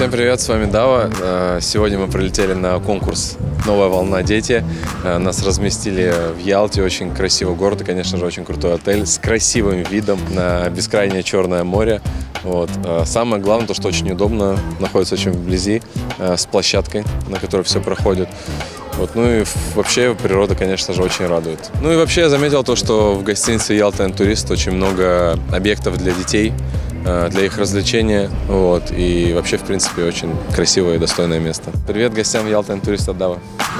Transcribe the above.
Всем привет, с вами Дава. Сегодня мы прилетели на конкурс «Новая волна. Дети». Нас разместили в Ялте, очень красивый город и, конечно же, очень крутой отель с красивым видом на бескрайнее Черное море. Вот. Самое главное, то, что очень удобно, находится очень вблизи, с площадкой, на которой все проходит. Вот. Ну и вообще природа, конечно же, очень радует. Ну и вообще я заметил то, что в гостинице «Ялта энд Турист» очень много объектов для детей, для их развлечения. Вот. И вообще, в принципе, очень красивое и достойное место. Привет гостям «Ялта энд Турист» от Давы.